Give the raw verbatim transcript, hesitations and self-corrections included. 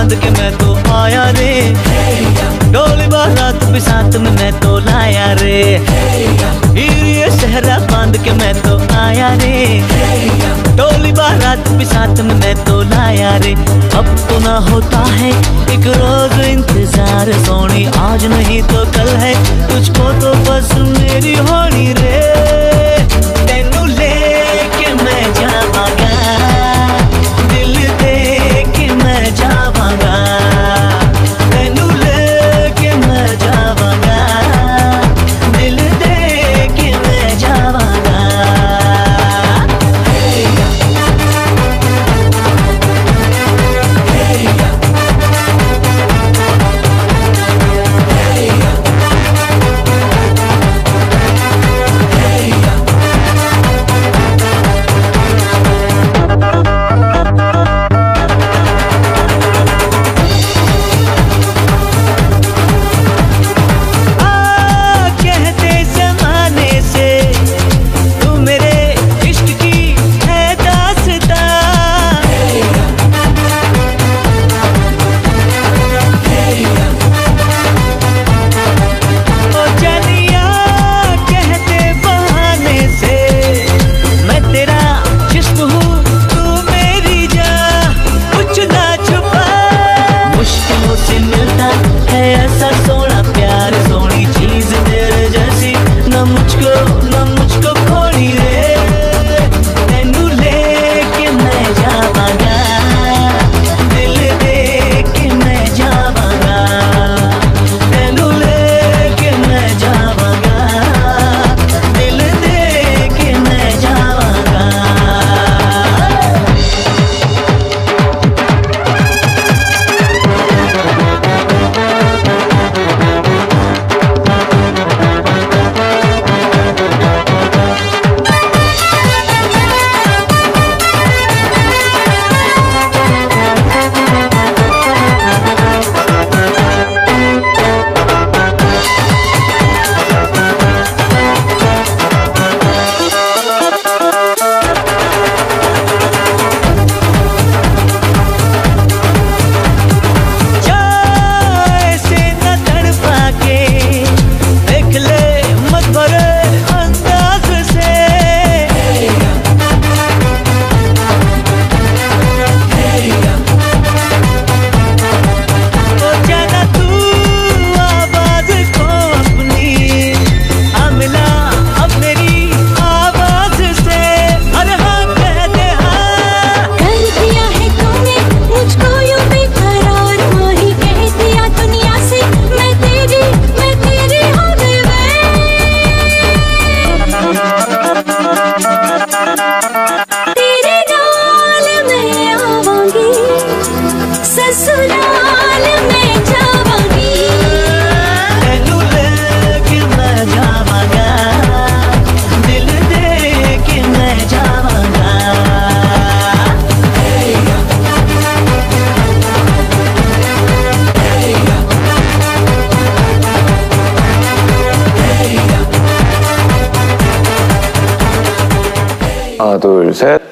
बांध के मैं तो आया रे, डोली बारात भी साथ में मैं तो लाया रे, ये सहरा बांध के मैं तो आया रे, डोली बारात भी साथ में मैं तो लाया रे। अब तो ना होता है एक रोज इंतजार सोनी, आज नहीं तो कल है तुझको तो बस मेरी होनी रे। तेनू लेके मैं जावांगा, दिल दे के मैं जावांगा, तेनू लेके मैं जावांगा, दिल दे के मैं जावांगा। 하나, 둘, 셋.